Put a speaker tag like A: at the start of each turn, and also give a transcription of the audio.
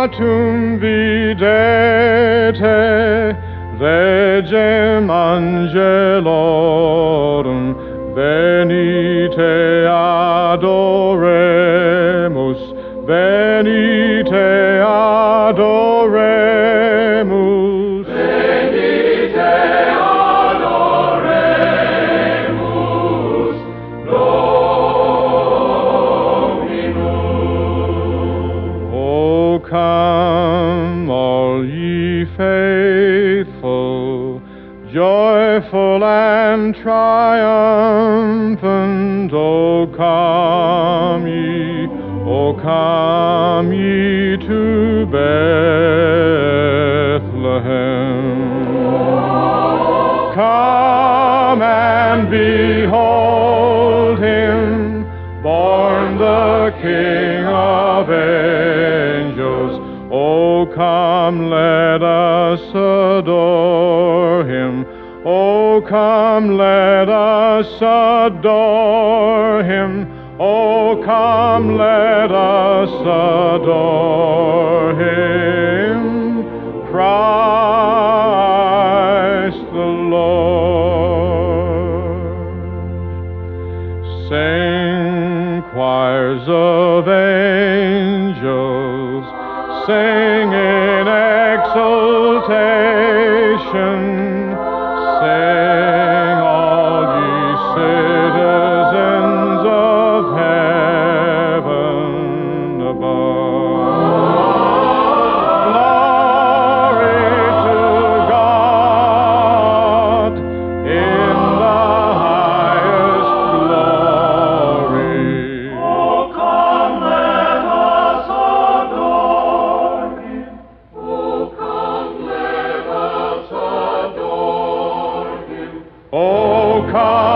A: beatum videte, vegem angelorum, venite adoremus, venite adoremus.
B: Venite adoremus, Dominum.
A: O come, all ye faithful, joyful and triumphant, O come ye to Bethlehem. Come and behold him, born the King of angels. O come, let us adore him. O come, let us adore him. O come, let us adore him, Christ the Lord. Sing, choirs of angels, sing in exultation, sing all ye citizens of heaven above. Glory to God in the highest glory.
B: Oh, come, let us adore him. Oh, come, let us adore him.
A: Oh, come.